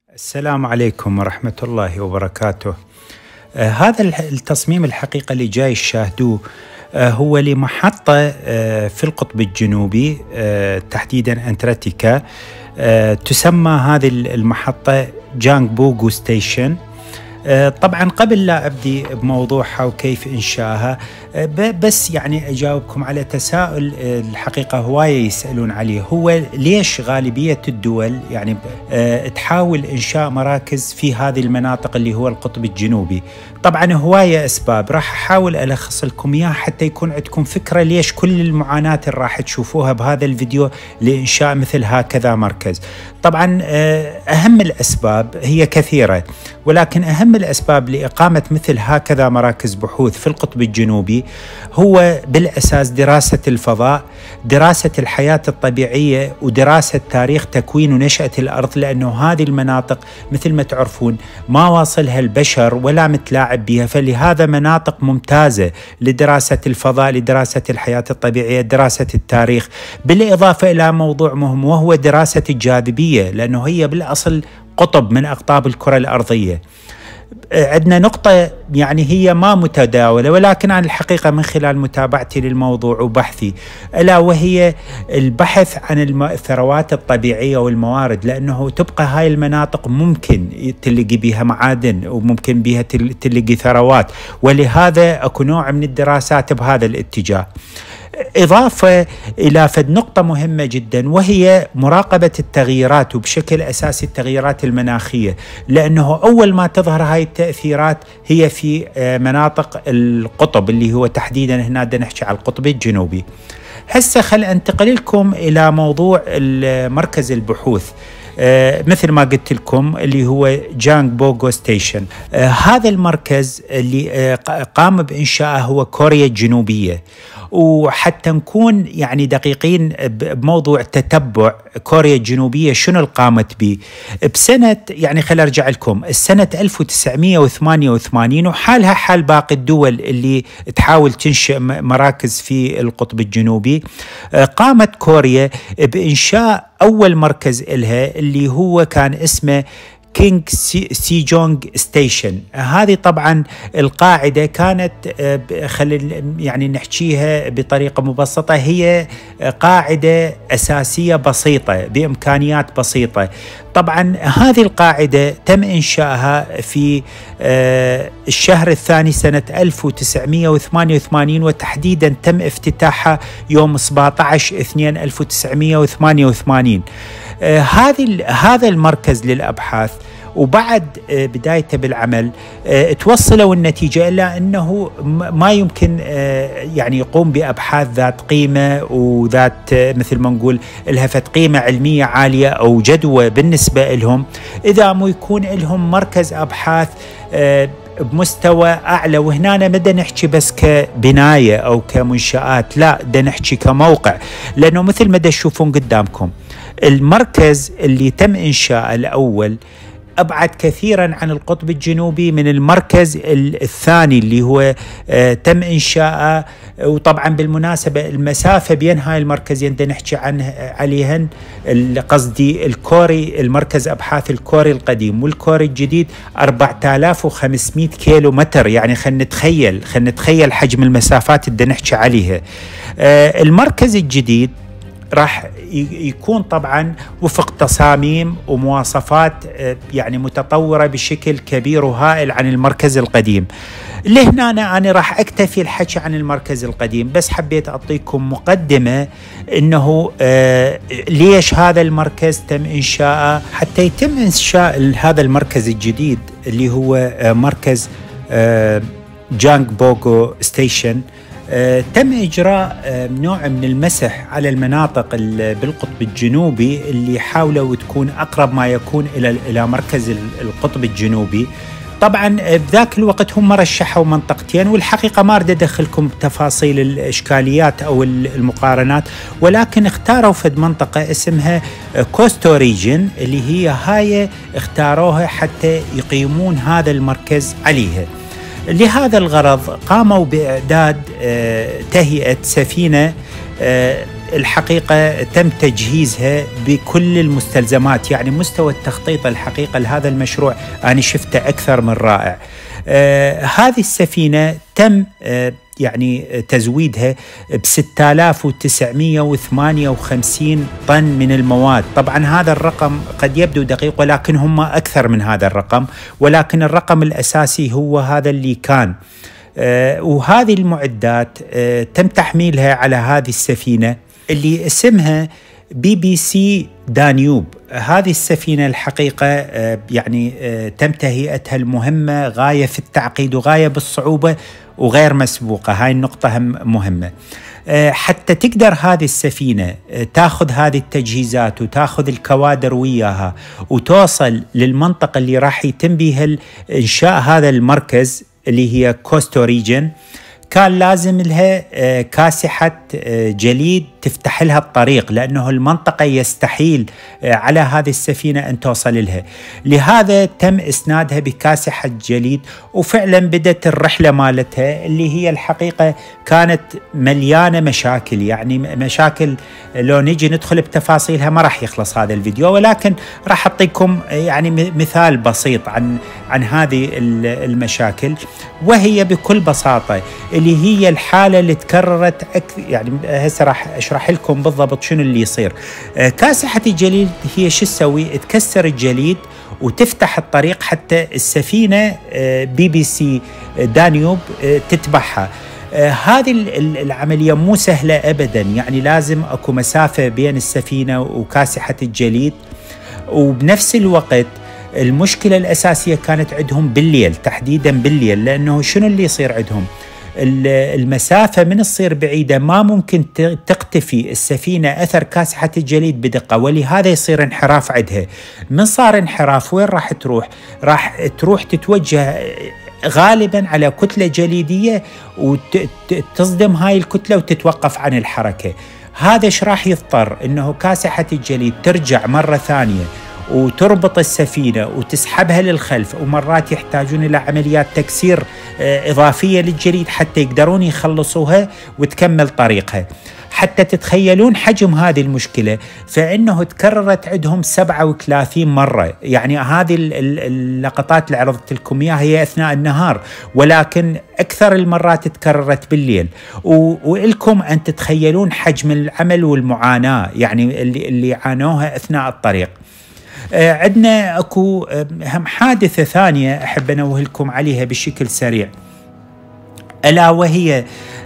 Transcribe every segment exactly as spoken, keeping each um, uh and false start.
السلام عليكم ورحمة الله وبركاته. آه هذا التصميم الحقيقة اللي جاي تشاهدوه آه هو لمحطة آه في القطب الجنوبي، آه تحديدا أنتاركتيكا. آه تسمى هذه المحطة جانغ بوغو ستيشن. آه طبعا قبل لا أبدي بموضوعها وكيف إنشائها، آه بس يعني أجاوبكم على تساؤل آه الحقيقة هواية يسألون عليه، هو ليش غالبية الدول يعني آه تحاول إنشاء مراكز في هذه المناطق اللي هو القطب الجنوبي؟ طبعا هواية أسباب، راح أحاول ألخص لكم إياها حتى يكون عندكم فكرة ليش كل المعاناة اللي راح تشوفوها بهذا الفيديو لإنشاء مثل هكذا مركز. طبعا آه أهم الأسباب هي كثيرة، ولكن أهم الأسباب لإقامة مثل هكذا مراكز بحوث في القطب الجنوبي هو بالأساس دراسة الفضاء، دراسة الحياة الطبيعية، ودراسة تاريخ تكوين ونشأة الأرض، لأنه هذه المناطق مثل ما تعرفون ما واصلها البشر ولا متلاعب بها، فلهذا مناطق ممتازة لدراسة الفضاء، لدراسة الحياة الطبيعية، دراسة التاريخ، بالإضافة إلى موضوع مهم وهو دراسة الجاذبية، لأنه هي بالأصل قطب من أقطاب الكرة الأرضية. عندنا نقطة يعني هي ما متداولة، ولكن عن الحقيقة من خلال متابعتي للموضوع وبحثي، ألا وهي البحث عن الثروات الطبيعية والموارد، لأنه تبقى هاي المناطق ممكن تلقي بها معادن وممكن بها تلقي ثروات، ولهذا أكو نوع من الدراسات بهذا الاتجاه. إضافة إلى فد نقطة مهمة جدا، وهي مراقبة التغييرات وبشكل أساسي التغييرات المناخية، لأنه أول ما تظهر هاي التأثيرات هي في مناطق القطب اللي هو تحديدا هنا بدنا نحكي على القطب الجنوبي. هسه خل أنتقل لكم إلى موضوع مركز البحوث. آه مثل ما قلت لكم اللي هو جانغ بوغو ستيشن. آه هذا المركز اللي آه قام بإنشائه هو كوريا الجنوبية، وحتى نكون يعني دقيقين بموضوع تتبع كوريا الجنوبية شنو اللي قامت به بسنة، يعني خل أرجع لكم السنة ألف وتسعمئة وثمانية وثمانين، وحالها حال باقي الدول اللي تحاول تنشئ مراكز في القطب الجنوبي. آه قامت كوريا بإنشاء أول مركز إلها اللي هو كان اسمه كينغ سيجونغ ستيشن. هذه طبعا القاعدة كانت خلينا يعني نحكيها بطريقة مبسطة، هي قاعدة أساسية بسيطة بإمكانيات بسيطة. طبعا هذه القاعدة تم إنشائها في الشهر الثاني سنة ألف وتسعمئة وثمانية وثمانين، وتحديدا تم افتتاحها يوم سبعة عشر اثنين ألف وتسعمئة وثمانية وثمانين. هذه هذا المركز للأبحاث وبعد بدايته بالعمل توصلوا النتيجة إلا أنه ما يمكن يعني يقوم بأبحاث ذات قيمة وذات مثل ما نقول لها فت قيمة علمية عالية أو جدوى بالنسبة لهم إذا مو يكون لهم مركز أبحاث بمستوى أعلى. وهنا ما بدنا نحكي بس كبناية أو كمنشآت، لا بدنا نحكي كموقع، لأنه مثل ما تشوفون قدامكم المركز اللي تم إنشاءه الأول أبعد كثيرا عن القطب الجنوبي من المركز الثاني اللي هو آه تم إنشاءه. وطبعا بالمناسبة المسافة بين هاي المركزين بدنا نحكي عنه عليهن، قصدي الكوري المركز أبحاث الكوري القديم والكوري الجديد أربعة آلاف وخمسمئة كيلو متر، يعني خلينا نتخيل خلينا نتخيل حجم المسافات اللي بدنا نحكي عليها. آه المركز الجديد راح يكون طبعا وفق تصاميم ومواصفات يعني متطورة بشكل كبير وهائل عن المركز القديم. لهنا أنا, أنا راح أكتفي الحكي عن المركز القديم، بس حبيت أعطيكم مقدمة إنه آه ليش هذا المركز تم إنشاءه. حتى يتم إنشاء هذا المركز الجديد اللي هو آه مركز آه جانغ بوغو ستيشن، آه، تم إجراء آه، نوع من المسح على المناطق بالقطب الجنوبي اللي حاولوا تكون أقرب ما يكون إلى إلى مركز القطب الجنوبي. طبعا بذاك الوقت هم رشحوا منطقتين، والحقيقة ما أريد أدخلكم بتفاصيل الإشكاليات أو المقارنات، ولكن اختاروا فد منطقة اسمها كوستو ريجن اللي هي هاي اختاروها حتى يقيمون هذا المركز عليها. لهذا الغرض قاموا بإعداد تهيئة سفينة الحقيقة تم تجهيزها بكل المستلزمات، يعني مستوى التخطيط الحقيقة لهذا المشروع أنا شفته أكثر من رائع. آه هذه السفينة تم آه يعني تزويدها ب ستة آلاف وتسعمئة وثمانية وخمسين طن من المواد. طبعا هذا الرقم قد يبدو دقيق ولكن هم أكثر من هذا الرقم، ولكن الرقم الأساسي هو هذا اللي كان. آه وهذه المعدات آه تم تحميلها على هذه السفينة اللي اسمها بي بي سي دانيوب. هذه السفينة الحقيقة آه يعني آه تم تهيئتها المهمة غاية في التعقيد وغاية بالصعوبة وغير مسبوقة. هاي النقطة مهمة. آه حتى تقدر هذه السفينة آه تاخذ هذه التجهيزات وتاخذ الكوادر وياها وتوصل للمنطقة اللي راح يتم بها إنشاء هذا المركز اللي هي كوستو ريجن، كان لازم لها كاسحة جليد تفتح لها الطريق، لأنه المنطقة يستحيل على هذه السفينة أن توصل لها. لهذا تم إسنادها بكاسحة جليد، وفعلا بدت الرحلة مالتها اللي هي الحقيقة كانت مليانة مشاكل، يعني مشاكل لو نجي ندخل بتفاصيلها ما راح يخلص هذا الفيديو، ولكن راح أعطيكم يعني مثال بسيط عن عن هذه المشاكل، وهي بكل بساطة اللي هي الحالة اللي تكررت أكثر. يعني هسه راح أشرح لكم بالضبط شنو اللي يصير. كاسحة الجليد هي شو تسوي؟ تكسر الجليد وتفتح الطريق حتى السفينة بي بي سي دانيوب تتبعها. هذه العملية مو سهلة أبدا، يعني لازم أكو مسافة بين السفينة وكاسحة الجليد، وبنفس الوقت المشكلة الأساسية كانت عندهم بالليل، تحديدا بالليل، لأنه شنو اللي يصير عندهم؟ المسافة من تصير بعيدة ما ممكن تقتفي السفينة أثر كاسحة الجليد بدقة، ولهذا يصير انحراف عندها. من صار انحراف وين راح تروح؟ راح تروح تتوجه غالبا على كتلة جليدية وتصدم هاي الكتلة وتتوقف عن الحركة. هذا ايش راح يضطر؟ انه كاسحة الجليد ترجع مرة ثانية وتربط السفينة وتسحبها للخلف، ومرات يحتاجون إلى عمليات تكسير إضافية للجليد حتى يقدرون يخلصوها وتكمل طريقها. حتى تتخيلون حجم هذه المشكلة، فإنه تكررت عندهم سبعة وثلاثين مرة. يعني هذه اللقطات اللي عرضت لكم إياها هي أثناء النهار، ولكن أكثر المرات تكررت بالليل. وإلكم أن تتخيلون حجم العمل والمعاناة يعني اللي, اللي عانوها أثناء الطريق. عندنا أكو هم حادثة ثانية أحب أنوه لكم عليها بشكل سريع، ألا وهي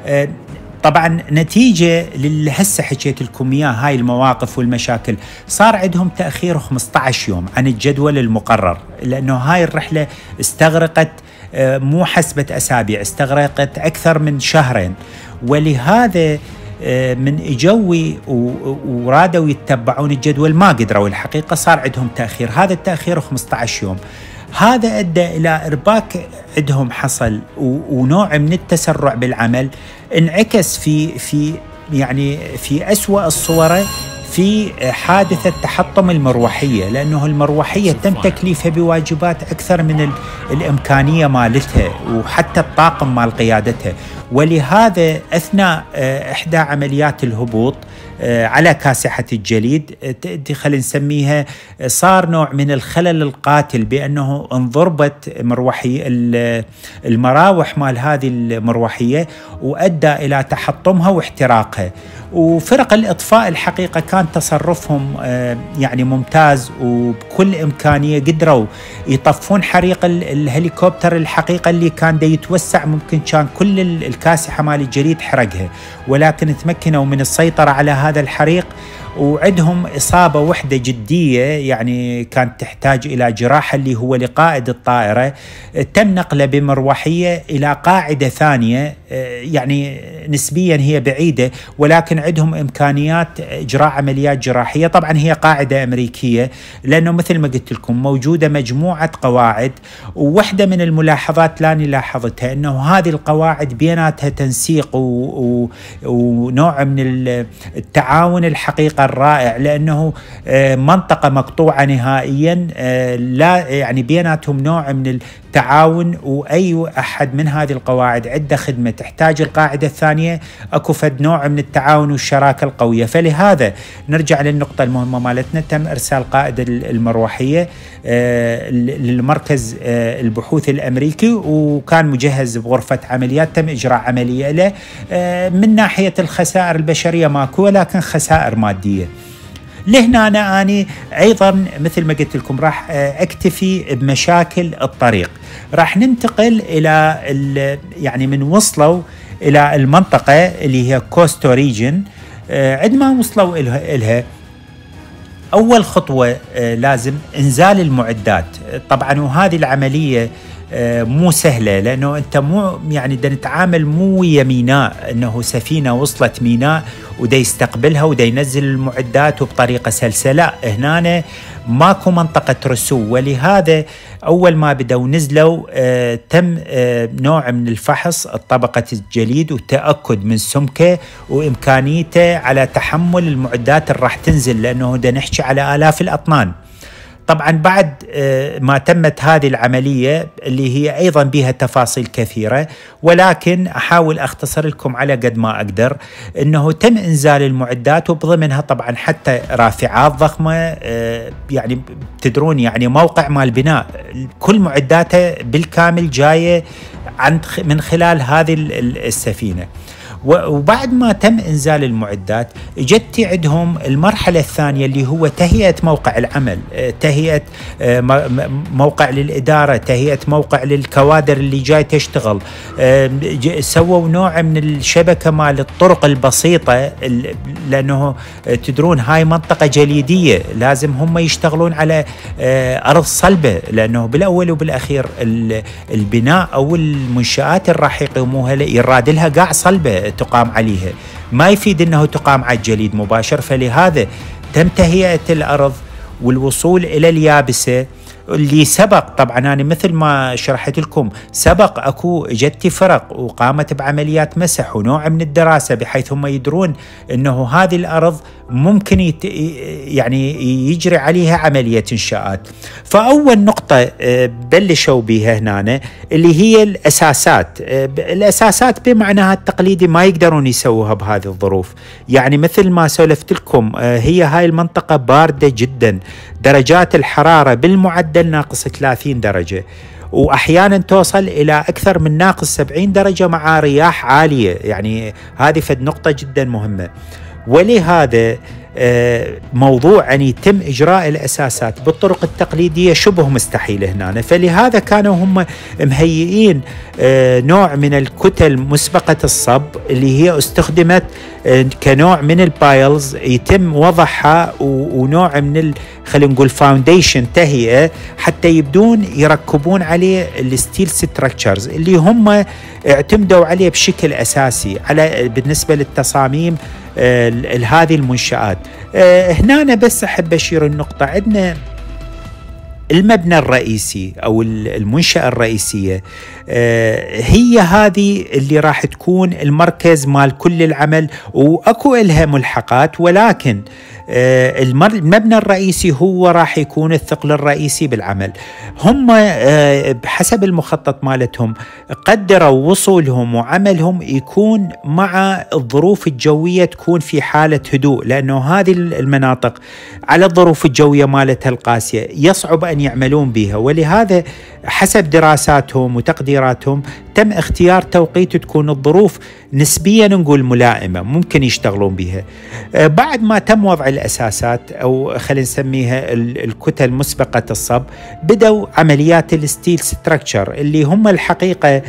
طبعا نتيجة اللي هسه حكيت لكم إياه هاي المواقف والمشاكل، صار عندهم تأخير خمسة عشر يوم عن الجدول المقرر، لأنه هاي الرحلة استغرقت مو حسبة أسابيع، استغرقت أكثر من شهرين. ولهذا من اجوا ورادوا يتبعون الجدول ما قدروا، الحقيقة صار عندهم تأخير. هذا التأخير خمسة عشر يوم، هذا أدى إلى إرباك عندهم حصل ونوع من التسرع بالعمل، انعكس في في يعني في أسوأ الصور في حادثة تحطم المروحية، لأنه المروحية تم تكليفها بواجبات أكثر من الإمكانية مالتها وحتى الطاقم مال قيادتها. ولهذا أثناء إحدى عمليات الهبوط على كاسحة الجليد خلينا نسميها صار نوع من الخلل القاتل، بأنه انضربت مروحية المراوح مال هذه المروحية وأدى إلى تحطمها واحتراقها. وفرق الإطفاء الحقيقة كان تصرفهم يعني ممتاز، وبكل إمكانية قدروا يطفون حريق الهليكوبتر الحقيقة اللي كان دا يتوسع، ممكن كان كل الكاسحة مال الجليد حرقها، ولكن تمكنوا من السيطرة على هذا الحريق. وعندهم إصابة وحدة جدية يعني كانت تحتاج إلى جراحة، اللي هو لقائد الطائرة، تم نقله بمروحية إلى قاعدة ثانية يعني نسبيا هي بعيدة، ولكن عندهم إمكانيات إجراء عمليات جراحية. طبعا هي قاعدة أمريكية، لأنه مثل ما قلت لكم موجودة مجموعة قواعد، وواحدة من الملاحظات لاني لاحظتها أنه هذه القواعد بيناتها تنسيق ونوع من التعاون الحقيقة الرائع، لأنه منطقة مقطوعة نهائيا، لا يعني بيناتهم نوع من والتعاون، وأي أحد من هذه القواعد عنده خدمة تحتاج القاعدة الثانية أكو فد نوع من التعاون والشراكة القوية. فلهذا نرجع للنقطة المهمة مالتنا، تم إرسال قائد المروحية للمركز البحوث الأمريكي، وكان مجهز بغرفة عمليات تم إجراء عملية له. من ناحية الخسائر البشرية ماكو، ولكن خسائر مادية. لهنا أنا أني أيضا مثل ما قلت لكم راح أكتفي بمشاكل الطريق. راح ننتقل إلى يعني من وصلوا إلى المنطقة اللي هي كوستو ريجن. عندما وصلوا إلها أول خطوة لازم إنزال المعدات طبعا، وهذه العملية مو سهلة، لأنه أنت مو يعني دا نتعامل مو ويا ميناء، أنه سفينة وصلت ميناء ودا يستقبلها ودا ينزل المعدات وبطريقة سلسة. لا، هنا ماكو منطقة رسو، ولهذا أول ما بدأوا نزلوا آه تم آه نوع من الفحص طبقة الجليد والتأكد من سمكه وإمكانيته على تحمل المعدات اللي راح تنزل، لأنه دا نحكي على آلاف الأطنان. طبعا بعد ما تمت هذه العملية اللي هي أيضا بها تفاصيل كثيرة، ولكن أحاول أختصر لكم على قد ما أقدر، أنه تم إنزال المعدات وبضمنها طبعا حتى رافعات ضخمة. يعني تدرون يعني موقع مال بناء كل معداته بالكامل جاية عن من خلال هذه السفينة. وبعد ما تم إنزال المعدات جت عندهم المرحلة الثانية اللي هو تهيئة موقع العمل، تهيئة موقع للإدارة، تهيئة موقع للكوادر اللي جاي تشتغل. سووا نوع من الشبكة مال الطرق البسيطة، لأنه تدرون هاي منطقة جليدية لازم هم يشتغلون على أرض صلبة، لأنه بالأول وبالأخير البناء أو المنشآت اللي راح يقيموها يراد لها قاع صلبة تقام عليها، ما يفيد أنه تقام على الجليد مباشر. فلهذا تم تهيئة الأرض والوصول إلى اليابسة اللي سبق طبعا أنا مثل ما شرحت لكم سبق أكو جتي فرق وقامت بعمليات مسح ونوع من الدراسة، بحيث هم يدرون أنه هذه الأرض ممكن يت يعني يجري عليها عملية إنشاءات. فأول نقطة بلشوا بها هنا اللي هي الأساسات. الأساسات بمعناها التقليدي ما يقدرون يسووها بهذه الظروف، يعني مثل ما سولفت لكم هي هاي المنطقة باردة جدا، درجات الحرارة بالمعدل ناقص ثلاثين درجة، وأحيانا توصل إلى أكثر من ناقص سبعين درجة مع رياح عالية. يعني هذه فد نقطة جدا مهمة. ولهذا موضوع أن يتم إجراء الأساسات بالطرق التقليدية شبه مستحيل هنا. فلهذا كانوا هم مهيئين نوع من الكتل مسبقة الصب اللي هي استخدمت كنوع من البايلز يتم وضعها، ونوع من خلينا نقول فاونديشن تهيئة حتى يبدون يركبون عليه الستيل ستراكشرز اللي هم اعتمدوا عليه بشكل أساسي على بالنسبة للتصاميم هذه المنشآت. هنا أنا بس أحب أشير النقطة، عندنا المبنى الرئيسي أو المنشأة الرئيسية هي هذه اللي راح تكون المركز مال كل العمل، وأكو إلها ملحقات، ولكن المبنى الرئيسي هو راح يكون الثقل الرئيسي بالعمل. هم بحسب المخطط مالتهم قدروا وصولهم وعملهم يكون مع الظروف الجوية تكون في حالة هدوء، لأنه هذه المناطق على الظروف الجوية مالتها القاسية يصعب أن يعملون بها. ولهذا حسب دراساتهم وتقديراتهم تم اختيار توقيت تكون الظروف نسبيا نقول ملائمة ممكن يشتغلون بها. بعد ما تم وضع الأساسات أو خلينا نسميها الكتل مسبقة الصب، بدأوا عمليات الستيل ستراكشر اللي هم الحقيقة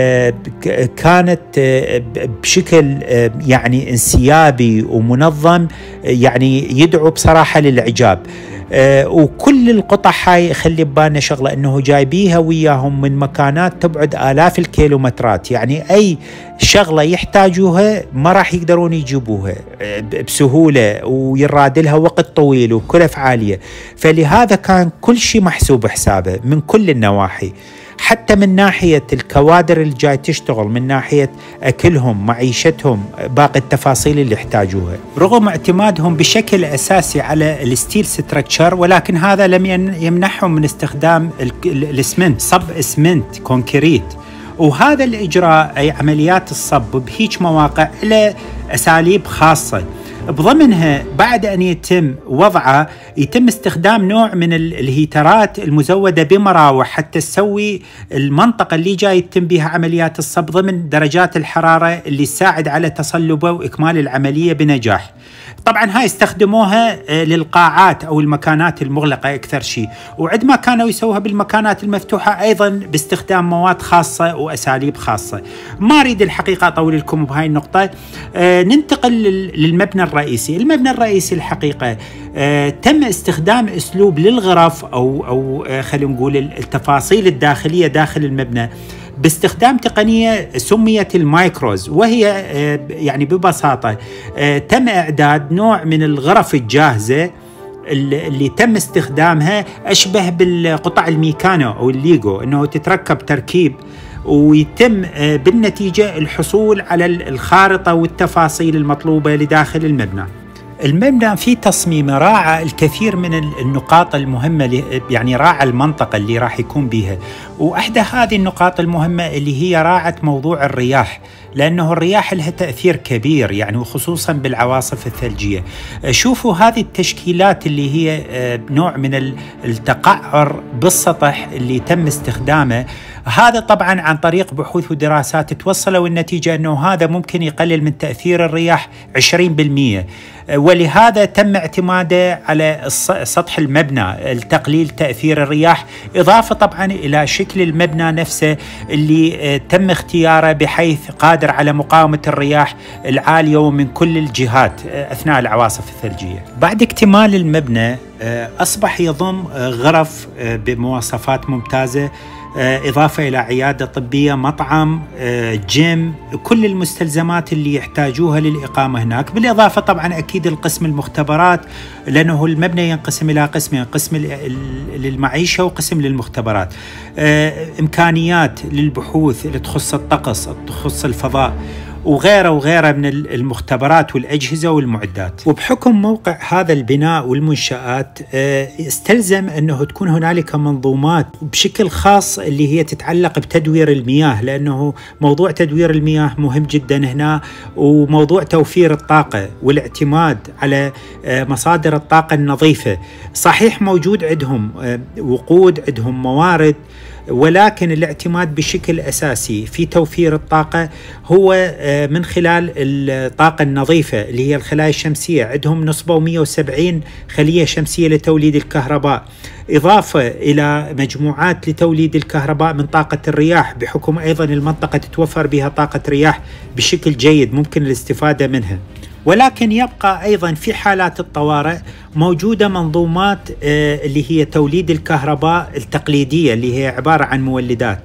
كانت بشكل يعني انسيابي ومنظم، يعني يدعو بصراحة للإعجاب. آه وكل القطع هاي خلي ببالنا شغلة انه جايبيها وياهم من مكانات تبعد آلاف الكيلومترات، يعني اي شغلة يحتاجوها ما راح يقدرون يجيبوها بسهولة ويراد لها وقت طويل وكلف عالية. فلهذا كان كل شيء محسوب حسابه من كل النواحي. حتى من ناحية الكوادر اللي جاي تشتغل، من ناحية أكلهم، معيشتهم، باقي التفاصيل اللي يحتاجوها، رغم اعتمادهم بشكل أساسي على الستيل ستركتشر، ولكن هذا لم يمنحهم من استخدام الاسمنت، صب اسمنت كونكريت. وهذا الإجراء أي عمليات الصب بهيج مواقع له أساليب خاصة، بضمنها بعد أن يتم وضعه يتم استخدام نوع من الهيترات المزودة بمراوح حتى تسوي المنطقة اللي جاي يتم بها عمليات الصب ضمن درجات الحرارة اللي تساعد على تصلبه وإكمال العملية بنجاح. طبعا هاي استخدموها للقاعات أو المكانات المغلقة أكثر شيء، وعندما كانوا يسووها بالمكانات المفتوحة أيضا باستخدام مواد خاصة وأساليب خاصة. ما أريد الحقيقة أطول لكم بهاي النقطة. آه ننتقل للمبنى الرئيسي. المبنى الرئيسي الحقيقة آه تم استخدام أسلوب للغرف أو, أو آه خلينا نقول التفاصيل الداخلية داخل المبنى باستخدام تقنية سميت المايكروز، وهي يعني ببساطة تم إعداد نوع من الغرف الجاهزة اللي تم استخدامها أشبه بالقطع الميكانو أو الليجو، أنه تتركب تركيب ويتم بالنتيجة الحصول على الخارطة والتفاصيل المطلوبة لداخل المبنى. المبنى في تصميمه راعى الكثير من النقاط المهمة، يعني راعى المنطقة اللي راح يكون بيها، وأحدى هذه النقاط المهمة اللي هي راعت موضوع الرياح، لأنه الرياح لها تأثير كبير يعني، وخصوصا بالعواصف الثلجية. شوفوا هذه التشكيلات اللي هي نوع من التقعر بالسطح اللي تم استخدامه، هذا طبعا عن طريق بحوث ودراسات توصلوا النتيجة أنه هذا ممكن يقلل من تأثير الرياح عشرين بالمئة، ولهذا تم اعتماده على سطح المبنى لتقليل تأثير الرياح، إضافة طبعا إلى شكل المبنى نفسه اللي تم اختياره بحيث قادر على مقاومة الرياح العالية ومن كل الجهات أثناء العواصف الثلجية. بعد اكتمال المبنى أصبح يضم غرف بمواصفات ممتازة، إضافة إلى عيادة طبية، مطعم، جيم، كل المستلزمات اللي يحتاجوها للإقامة هناك، بالإضافة طبعا أكيد القسم المختبرات، لأنه المبنى ينقسم إلى قسمين، قسم للمعيشة وقسم للمختبرات. إمكانيات للبحوث اللي تخص الطقس، تخص الفضاء، وغيره وغيره من المختبرات والأجهزة والمعدات. وبحكم موقع هذا البناء والمنشآت استلزم أنه تكون هنالك منظومات بشكل خاص اللي هي تتعلق بتدوير المياه، لأنه موضوع تدوير المياه مهم جدا هنا، وموضوع توفير الطاقة والاعتماد على مصادر الطاقة النظيفة. صحيح موجود عندهم وقود، عندهم موارد، ولكن الاعتماد بشكل أساسي في توفير الطاقة هو من خلال الطاقة النظيفة اللي هي الخلايا الشمسية. عندهم نصبوا مئة وسبعين خلية شمسية لتوليد الكهرباء، إضافة إلى مجموعات لتوليد الكهرباء من طاقة الرياح، بحكم أيضا المنطقة تتوفر بها طاقة رياح بشكل جيد ممكن الاستفادة منها. ولكن يبقى أيضا في حالات الطوارئ موجودة منظومات اللي هي توليد الكهرباء التقليدية اللي هي عبارة عن مولدات،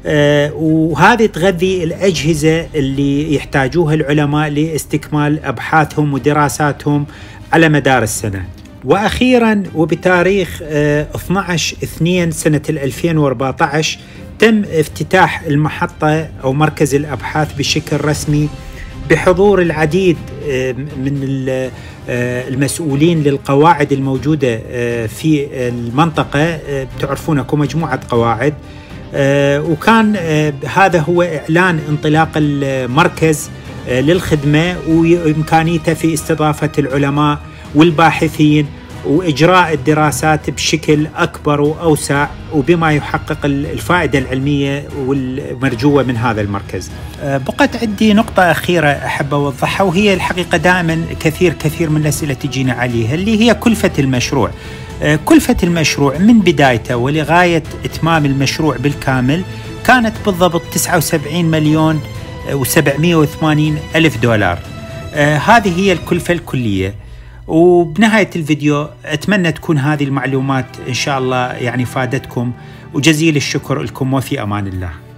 وهذه تغذي الأجهزة اللي يحتاجوها العلماء لاستكمال أبحاثهم ودراساتهم على مدار السنة. وأخيرا وبتاريخ اثني عشر اثنين سنة ألفين وأربعة عشر تم افتتاح المحطة أو مركز الأبحاث بشكل رسمي بحضور العديد من المسؤولين للقواعد الموجودة في المنطقة، تعرفونها كمجموعة قواعد، وكان هذا هو إعلان انطلاق المركز للخدمة وإمكانيته في استضافة العلماء والباحثين وإجراء الدراسات بشكل أكبر وأوسع، وبما يحقق الفائدة العلمية والمرجوة من هذا المركز. بقت عندي نقطة أخيرة أحب أوضحها، وهي الحقيقة دائما كثير كثير من الأسئلة تجينا عليها، اللي هي كلفة المشروع. كلفة المشروع من بدايته ولغاية إتمام المشروع بالكامل كانت بالضبط تسعة وسبعين مليون وسبعمئة وثمانين ألف دولار. هذه هي الكلفة الكلية. وبنهاية الفيديو أتمنى تكون هذه المعلومات إن شاء الله يعني فادتكم، وجزيل الشكر لكم، وفي أمان الله.